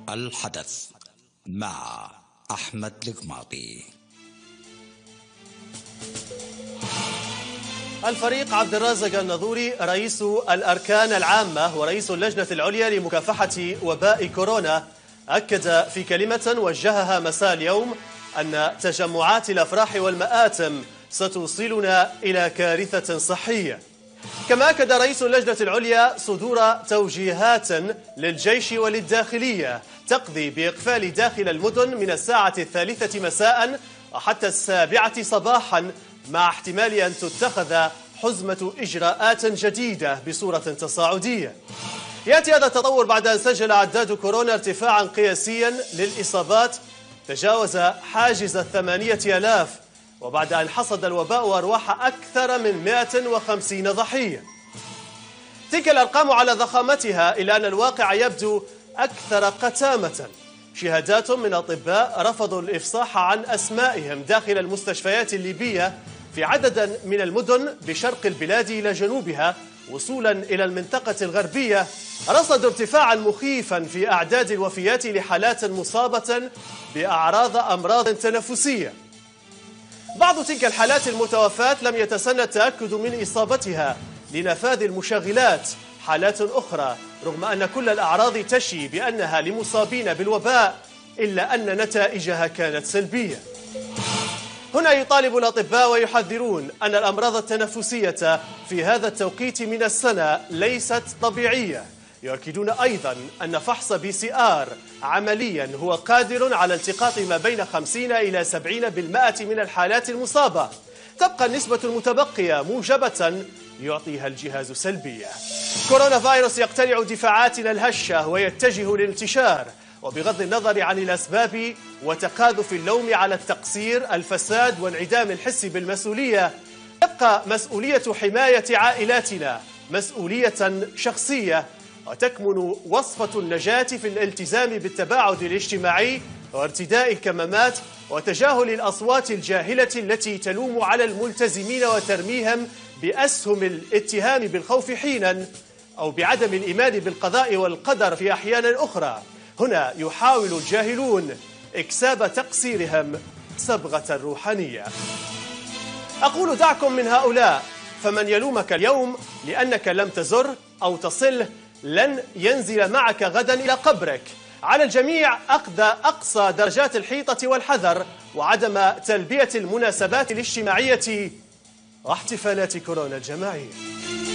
الحدث مع أحمد القماطي. الفريق عبد الرازق الناظوري رئيس الأركان العامة ورئيس اللجنة العليا لمكافحة وباء كورونا أكد في كلمة وجهها مساء اليوم أن تجمعات الأفراح والمآتم ستوصلنا إلى كارثة صحية. كما أكد رئيس اللجنة العليا صدور توجيهات للجيش وللداخلية تقضي بإقفال داخل المدن من الساعة 3 مساء وحتى 7 صباحا، مع احتمال أن تتخذ حزمة إجراءات جديدة بصورة تصاعدية. يأتي هذا التطور بعد أن سجل عداد كورونا ارتفاعا قياسيا للإصابات تجاوز حاجز 8000، وبعد أن حصد الوباء أرواح أكثر من 150 ضحية. تلك الأرقام على ضخامتها إلا أن الواقع يبدو أكثر قتامة. شهادات من أطباء رفضوا الإفصاح عن أسمائهم داخل المستشفيات الليبية في عدد من المدن بشرق البلاد إلى جنوبها وصولا إلى المنطقة الغربية، رصدوا ارتفاعا مخيفا في أعداد الوفيات لحالات مصابة بأعراض أمراض تنفسية. بعض تلك الحالات المتوفاة لم يتسنى التأكد من إصابتها لنفاذ المشغلات، حالات أخرى رغم أن كل الأعراض تشي بأنها لمصابين بالوباء إلا أن نتائجها كانت سلبية. هنا يطالب الأطباء ويحذرون أن الأمراض التنفسية في هذا التوقيت من السنة ليست طبيعية. يؤكدون أيضا أن فحص PCR عمليا هو قادر على التقاط ما بين 50 إلى 70% من الحالات المصابة. تبقى النسبة المتبقية موجبة يعطيها الجهاز سلبية. كورونا فيروس يقتلع دفاعاتنا الهشة ويتجه للانتشار، وبغض النظر عن الأسباب وتقاذف اللوم على التقصير، الفساد وانعدام الحس بالمسؤولية، تبقى مسؤولية حماية عائلاتنا مسؤولية شخصية، وتكمن وصفة النجاة في الالتزام بالتباعد الاجتماعي وارتداء الكمامات وتجاهل الأصوات الجاهلة التي تلوم على الملتزمين وترميهم بأسهم الاتهام بالخوف حينا أو بعدم الإيمان بالقضاء والقدر في أحيان أخرى. هنا يحاول الجاهلون إكساب تقصيرهم صبغة روحانية. أقول دعكم من هؤلاء، فمن يلومك اليوم لأنك لم تزر أو تصل لن ينزل معك غدا إلى قبرك. على الجميع أخذ أقصى درجات الحيطة والحذر وعدم تلبية المناسبات الاجتماعية واحتفالات كورونا الجماعية.